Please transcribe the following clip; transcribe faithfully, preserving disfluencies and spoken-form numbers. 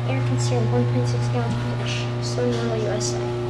air conditioner one point six gallon flush. Sloan Royal U S A.